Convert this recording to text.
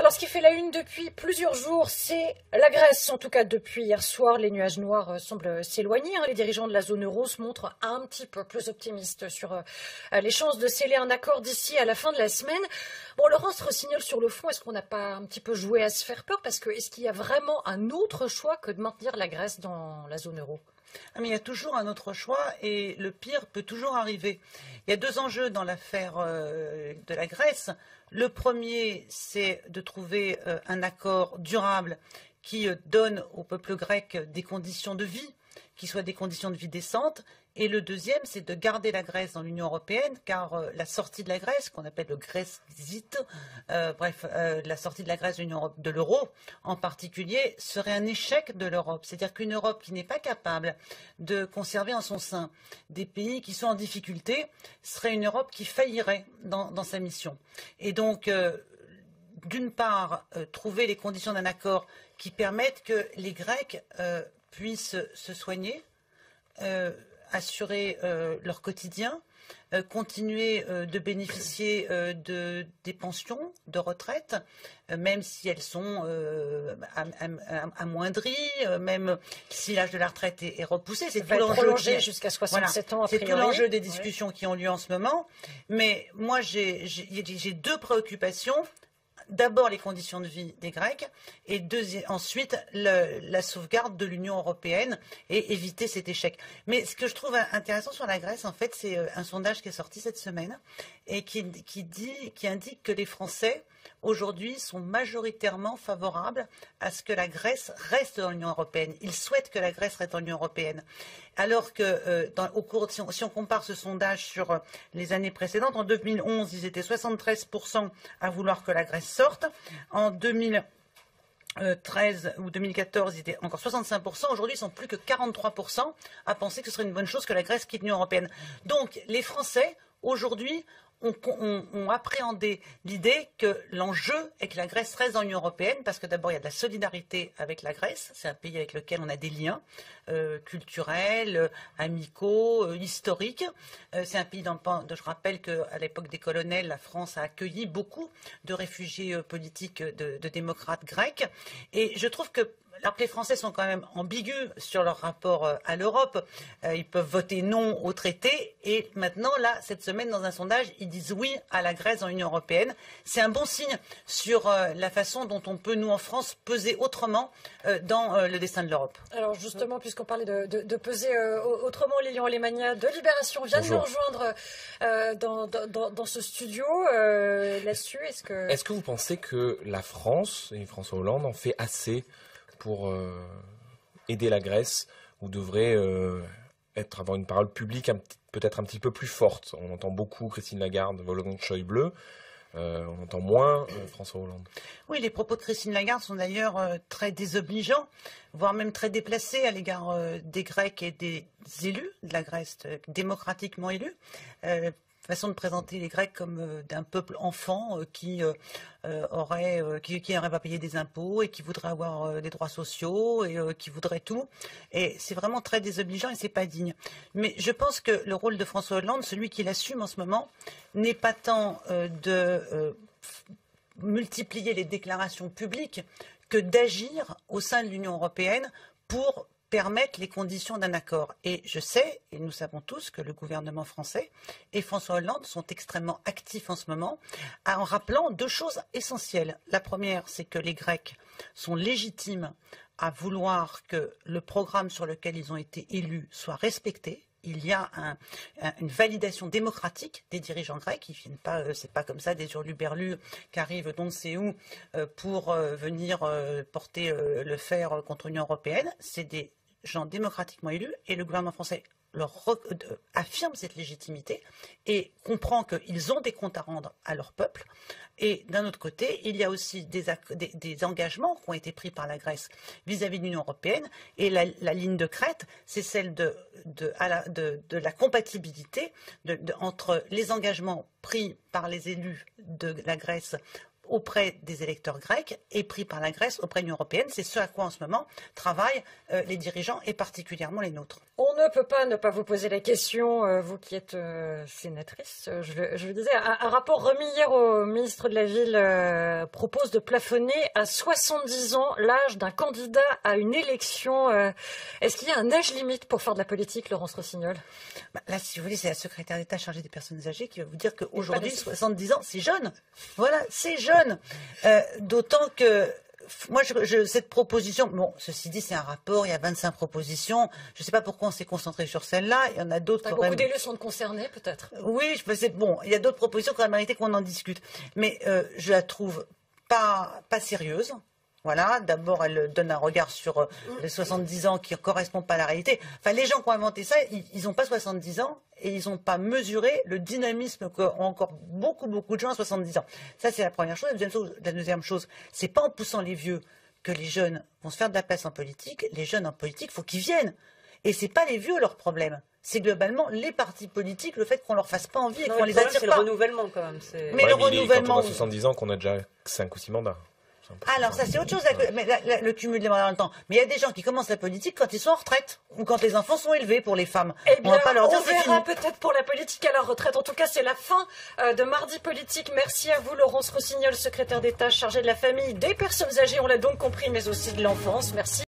Alors, ce qui fait la une depuis plusieurs jours, c'est la Grèce. En tout cas, depuis hier soir, les nuages noirs semblent s'éloigner. Les dirigeants de la zone euro se montrent un petit peu plus optimistes sur les chances de sceller un accord d'ici à la fin de la semaine. Bon, Laurence Rossignol, sur le fond, est-ce qu'on n'a pas un petit peu joué à se faire peur? Parce que est-ce qu'il y a vraiment un autre choix que de maintenir la Grèce dans la zone euro? Mais il y a toujours un autre choix et le pire peut toujours arriver. Il y a deux enjeux dans l'affaire de la Grèce. Le premier, c'est de trouver un accord durable qui donne au peuple grec des conditions de vie, qui soient des conditions de vie décentes. Et le deuxième, c'est de garder la Grèce dans l'Union européenne, car la sortie de la Grèce, qu'on appelle le Grexit, la sortie de la Grèce de l'euro en particulier, serait un échec de l'Europe. C'est-à-dire qu'une Europe qui n'est pas capable de conserver en son sein des pays qui sont en difficulté serait une Europe qui faillirait dans sa mission. Et donc, d'une part, trouver les conditions d'un accord qui permettent que les Grecs puissent se soigner, assurer leur quotidien, continuer de bénéficier des pensions de retraite, même si elles sont amoindries, même si l'âge de la retraite est repoussé. C'est tout l'enjeu prolongé jusqu'à 67 ans. C'est tout l'enjeu des discussions qui ont lieu en ce moment. Mais moi, j'ai deux préoccupations. D'abord les conditions de vie des Grecs et ensuite la sauvegarde de l'Union européenne et éviter cet échec. Mais ce que je trouve intéressant sur la Grèce, en fait, c'est un sondage qui est sorti cette semaine et qui indique que les Français aujourd'hui sont majoritairement favorables à ce que la Grèce reste dans l'Union européenne. Ils souhaitent que la Grèce reste dans l'Union européenne. Alors que si on compare ce sondage sur les années précédentes, en 2011, ils étaient 73% à vouloir que la Grèce sorte. En 2013 ou 2014, ils étaient encore 65%. Aujourd'hui, ils sont plus que 43% à penser que ce serait une bonne chose que la Grèce quitte l'Union européenne. Donc, les Français, aujourd'hui, ont appréhendé l'idée que l'enjeu est que la Grèce reste dans l'Union européenne parce que d'abord il y a de la solidarité avec la Grèce, c'est un pays avec lequel on a des liens culturels, amicaux, historiques. C'est un pays je rappelle qu'à l'époque des colonels, la France a accueilli beaucoup de réfugiés politiques de démocrates grecs. Et je trouve que alors que les Français sont quand même ambigus sur leur rapport à l'Europe, ils peuvent voter non au traité et maintenant, là, cette semaine, dans un sondage, ils disent oui à la Grèce dans l'Union européenne. C'est un bon signe sur la façon dont on peut, nous en France, peser autrement dans le destin de l'Europe. Alors justement, puisqu'on parlait de peser autrement, Lilian Alemagna de Libération vient de nous rejoindre dans ce studio. Là-dessus, est-ce que vous pensez que la France et François Hollande en fait assez pour aider la Grèce, ou devrait avoir une parole publique peut-être un petit peu plus forte? On entend beaucoup Christine Lagarde, Wolfgang Schäuble, on entend moins François Hollande. Oui, les propos de Christine Lagarde sont d'ailleurs très désobligeants, voire même très déplacés à l'égard des Grecs et des élus de la Grèce, démocratiquement élus. Façon de présenter les Grecs comme d'un peuple enfant qui n'aurait pas payé des impôts et qui voudrait avoir des droits sociaux et qui voudrait tout. Et c'est vraiment très désobligeant et c'est pas digne. Mais je pense que le rôle de François Hollande, celui qu'il assume en ce moment, n'est pas tant de multiplier les déclarations publiques que d'agir au sein de l'Union européenne pour permettre les conditions d'un accord. Et je sais, et nous savons tous, que le gouvernement français et François Hollande sont extrêmement actifs en ce moment, en rappelant deux choses essentielles. La première, c'est que les Grecs sont légitimes à vouloir que le programme sur lequel ils ont été élus soit respecté. Il y a une validation démocratique des dirigeants grecs. Ils viennent pas, c'est pas comme ça des hurluberlus qui arrivent d'on ne sait où pour venir porter le fer contre l'Union européenne. C'est des gens démocratiquement élus et le gouvernement français affirme cette légitimité et comprend qu'ils ont des comptes à rendre à leur peuple. Et d'un autre côté, il y a aussi des engagements qui ont été pris par la Grèce vis-à-vis de l'Union européenne. Et la ligne de crête, c'est celle de la compatibilité entre les engagements pris par les élus de la Grèce auprès des électeurs grecs et pris par la Grèce auprès de l'Union européenne. C'est ce à quoi en ce moment travaillent les dirigeants et particulièrement les nôtres. On On ne peut pas ne pas vous poser la question, vous qui êtes sénatrice, je le disais, un rapport remis hier au ministre de la Ville propose de plafonner à 70 ans l'âge d'un candidat à une élection. Est-ce qu'il y a un âge limite pour faire de la politique, Laurence Rossignol? Là, si vous voulez, c'est la secrétaire d'État chargée des personnes âgées qui va vous dire qu'aujourd'hui, 70 ans, c'est jeune. Voilà, c'est jeune. D'autant que moi, cette proposition, bon, ceci dit, c'est un rapport, il y a 25 propositions. Je ne sais pas pourquoi on s'est concentré sur celle-là. Il y en a d'autres. Beaucoup d'élus sont concernés, peut-être. Oui, bon, il y a d'autres propositions qui auraient mérité qu'on en discute. Mais je la trouve pas sérieuse. Voilà, d'abord, elle donne un regard sur les 70 ans qui ne correspondent pas à la réalité. Enfin, les gens qui ont inventé ça, ils n'ont pas 70 ans et ils n'ont pas mesuré le dynamisme qu'ont encore beaucoup de gens à 70 ans. Ça, c'est la première chose. La deuxième chose, c'est pas en poussant les vieux que les jeunes vont se faire de la place en politique. Les jeunes en politique, il faut qu'ils viennent. Et c'est pas les vieux leur problème. C'est globalement les partis politiques, le fait qu'on leur fasse pas envie et qu'on les attire pas. C'est le renouvellement quand même. Mais le renouvellement. Quand on a 70 ans, qu'on a déjà 5 ou 6 mandats. Alors ça c'est autre chose, mais le cumul des mandats dans le temps. Mais il y a des gens qui commencent la politique quand ils sont en retraite ou quand les enfants sont élevés pour les femmes. Eh bien, on verra peut-être pour la politique à la retraite. En tout cas, c'est la fin de Mardi Politique. Merci à vous, Laurence Rossignol, secrétaire d'État chargée de la famille, des personnes âgées, on l'a donc compris, mais aussi de l'enfance. Merci.